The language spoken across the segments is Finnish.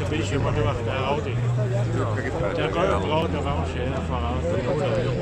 så Bishop, og det var der Audi. Der går jo bra, der var også her fra Audi.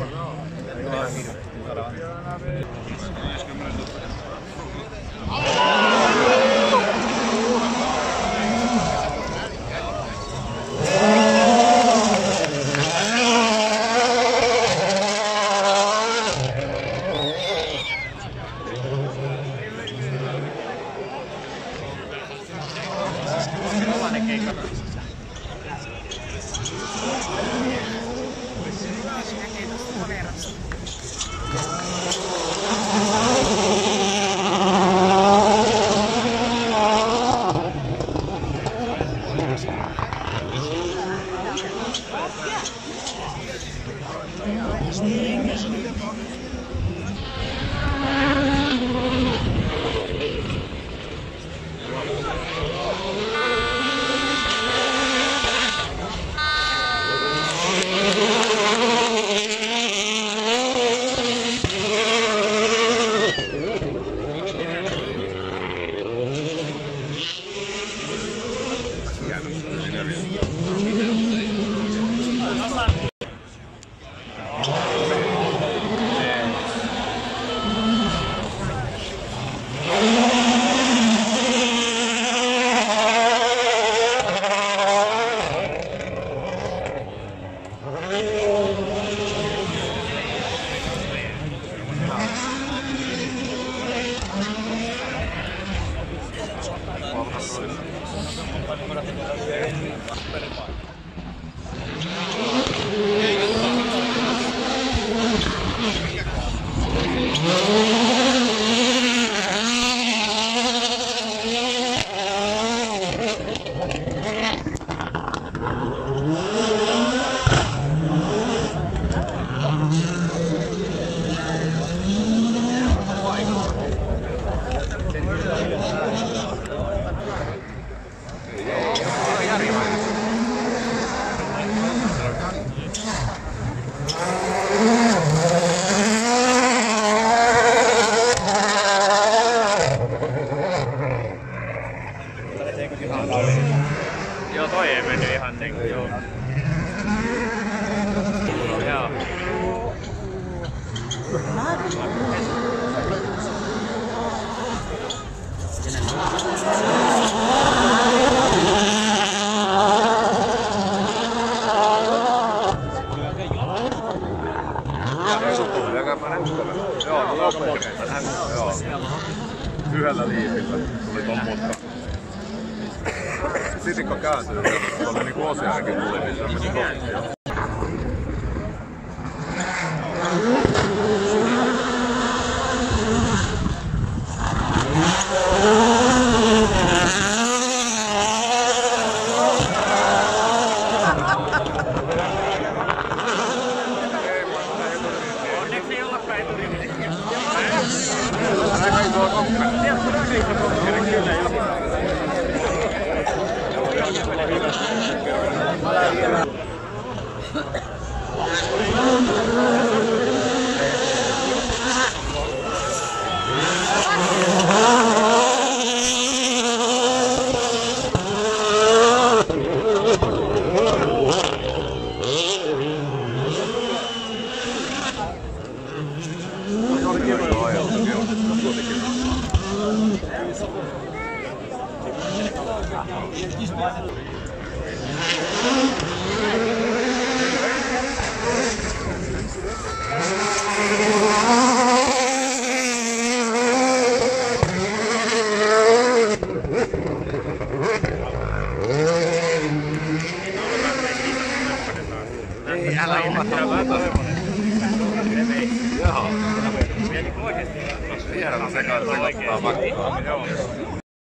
Joo, toi ei mennyt ihan niinku joo. Joo. Yhdellä liipillä tuli ton mutka. Sitikko kääntyi, tuolla niinku Oseankin tuli, niin se meni kohti. Onneksi ei ollakaan eturivillä. Älä ei tuo kokkana. Älä ilmoittaa. Jaha. Tiedän sekaan makkaa.